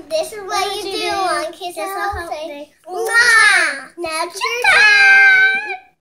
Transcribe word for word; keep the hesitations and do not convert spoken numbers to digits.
This is what, what you, you do on Kiss of Hope Day. Mwah! Now it's your